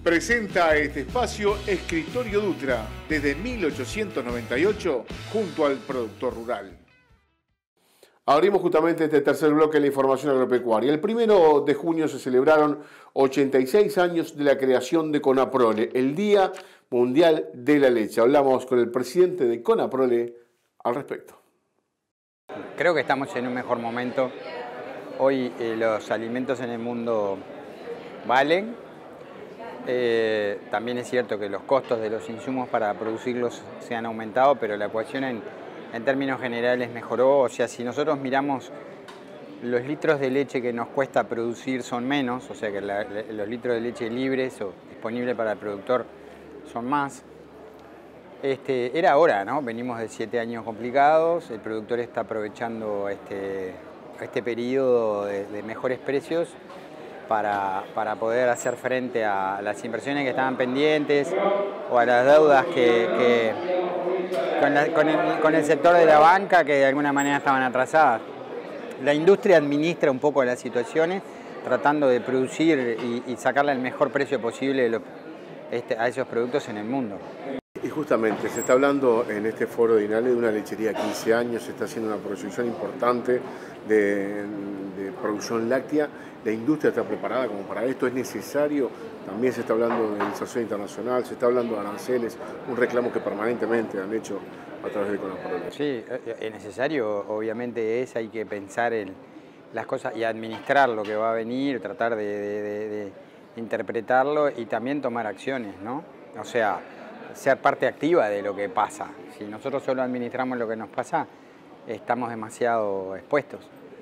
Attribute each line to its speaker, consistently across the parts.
Speaker 1: Presenta este espacio Escritorio Dutra, desde 1898, junto al productor rural.
Speaker 2: Abrimos justamente este tercer bloque de la información agropecuaria. El 1 de junio se celebraron 86 años de la creación de Conaprole, el Día Mundial de la Leche. Hablamos con el presidente de Conaprole al respecto.
Speaker 3: Creo que estamos en un mejor momento. Hoy los alimentos en el mundo valen. También es cierto que los costos de los insumos para producirlos se han aumentado, pero la ecuación en términos generales mejoró. O sea, si nosotros miramos los litros de leche que nos cuesta producir son menos, o sea que los litros de leche libres o disponibles para el productor son más. Era hora, ¿no? Venimos de 7 años complicados, el productor está aprovechando este periodo de mejores precios para poder hacer frente a las inversiones que estaban pendientes o a las deudas con el sector de la banca que de alguna manera estaban atrasadas. La industria administra un poco las situaciones tratando de producir y sacarle el mejor precio posible a esos productos en el mundo.
Speaker 2: Y justamente se está hablando en este foro de INALE de una lechería de 15 años, se está haciendo una proyección importante de producción láctea. La industria está preparada como para esto, es necesario. También se está hablando de inserción internacional, se está hablando de aranceles, un reclamo que permanentemente han hecho a través de Conaprole.
Speaker 3: Sí, es necesario, obviamente hay que pensar en las cosas y administrar lo que va a venir, tratar de interpretarlo y también tomar acciones, ¿no? O sea, ser parte activa de lo que pasa. Si nosotros solo administramos lo que nos pasa, estamos demasiado expuestos.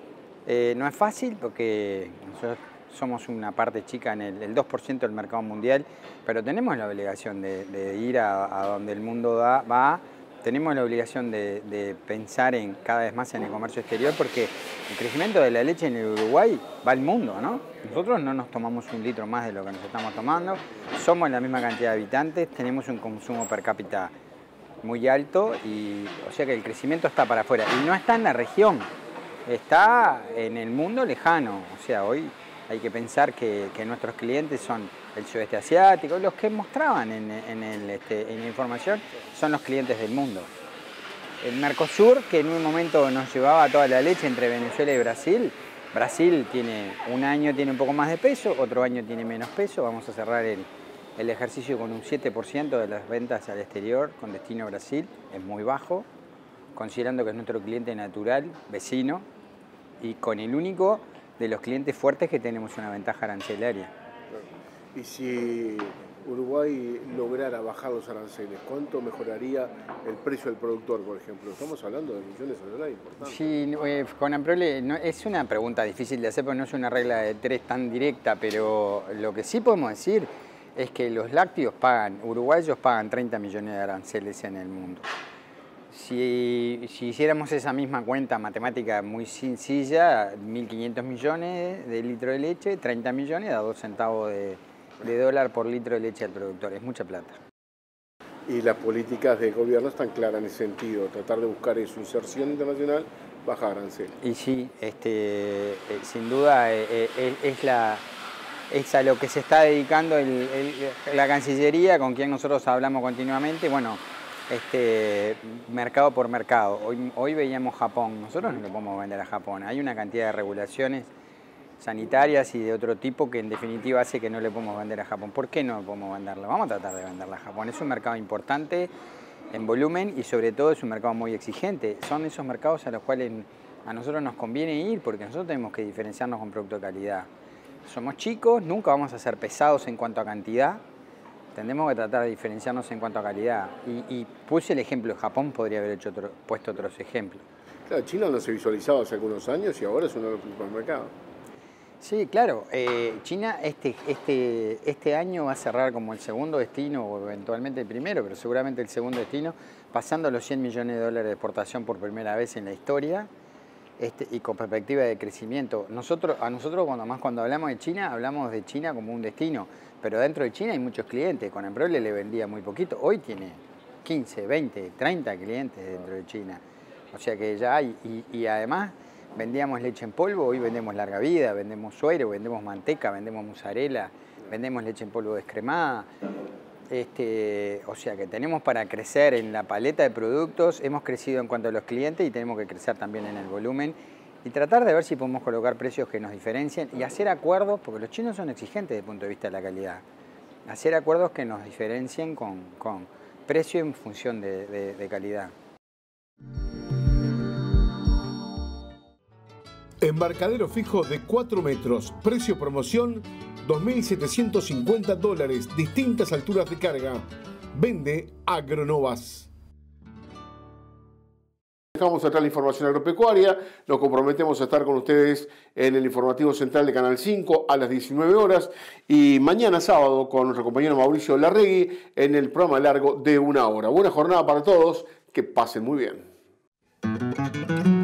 Speaker 3: No es fácil porque nosotros somos una parte chica en el 2% del mercado mundial, pero tenemos la obligación de ir a donde el mundo va, tenemos la obligación de pensar cada vez más en el comercio exterior porque el crecimiento de la leche en el Uruguay va al mundo, ¿no? Nosotros no nos tomamos un litro más de lo que nos estamos tomando, somos la misma cantidad de habitantes, tenemos un consumo per cápita muy alto y o sea que el crecimiento está para afuera y no está en la región, está en el mundo lejano. O sea, hoy hay que pensar que nuestros clientes son el sudeste asiático, los que mostraban en la información son los clientes del mundo. El Mercosur, que en un momento nos llevaba toda la leche entre Venezuela y Brasil, Brasil un año tiene un poco más de peso, otro año tiene menos peso, vamos a cerrar el ejercicio con un 7% de las ventas al exterior con destino a Brasil, es muy bajo, considerando que es nuestro cliente natural, vecino, y con el único de los clientes fuertes que tenemos una ventaja arancelaria.
Speaker 2: Y si Uruguay lograra bajar los aranceles, ¿cuánto mejoraría el precio del productor, por ejemplo? Estamos hablando de millones de dólares importantes.
Speaker 3: Sí, Conaprole es una pregunta difícil de hacer porque no es una regla de 3 tan directa, pero lo que sí podemos decir es que los lácteos uruguayos pagan 30 millones de aranceles en el mundo. Si hiciéramos esa misma cuenta matemática muy sencilla, 1.500 millones de litros de leche, 30 millones da 2 centavos de dólar por litro de leche al productor. Es mucha plata.
Speaker 2: Y las políticas de gobierno están claras en ese sentido, tratar de buscar su inserción internacional, bajar aranceles.
Speaker 3: Y sí, sin duda es a lo que se está dedicando la Cancillería, con quien nosotros hablamos continuamente. Bueno, mercado por mercado. Hoy veíamos Japón, nosotros no le podemos vender a Japón. Hay una cantidad de regulaciones sanitarias y de otro tipo que en definitiva hace que no le podemos vender a Japón. ¿Por qué no podemos venderla? Vamos a tratar de venderla a Japón. Es un mercado importante en volumen y sobre todo es un mercado muy exigente. Son esos mercados a los cuales a nosotros nos conviene ir porque nosotros tenemos que diferenciarnos con producto de calidad. Somos chicos, nunca vamos a ser pesados en cuanto a cantidad. Tenemos que tratar de diferenciarnos en cuanto a calidad. Y puse el ejemplo de Japón, podría haber puesto otros ejemplos.
Speaker 2: Claro, China no se visualizaba hace algunos años y ahora es uno de los principales mercados.
Speaker 3: Sí, claro. China este año va a cerrar como el segundo destino, o eventualmente el primero, pero seguramente el segundo destino, pasando los 100 millones de dólares de exportación por primera vez en la historia. Y con perspectiva de crecimiento. A nosotros cuando hablamos de China como un destino, pero dentro de China hay muchos clientes. Conaprole le vendía muy poquito, hoy tiene 15, 20, 30 clientes dentro de China. O sea que ya hay, y además vendíamos leche en polvo, hoy vendemos larga vida, vendemos suero, vendemos manteca, vendemos mozzarella. vendemos leche en polvo descremada. O sea que tenemos para crecer en la paleta de productos, hemos crecido en cuanto a los clientes y tenemos que crecer también en el volumen y tratar de ver si podemos colocar precios que nos diferencien y hacer acuerdos, porque los chinos son exigentes desde el punto de vista de la calidad, hacer acuerdos que nos diferencien con precio en función de calidad.
Speaker 4: Embarcadero fijo de 4 metros, precio promoción $2.750, distintas alturas de carga. Vende Agronovas.
Speaker 2: Dejamos atrás la información agropecuaria, nos comprometemos a estar con ustedes en el informativo central de Canal 5 a las 19 horas y mañana sábado con nuestro compañero Mauricio Larregui en el programa largo de 1 hora. Buena jornada para todos, que pasen muy bien.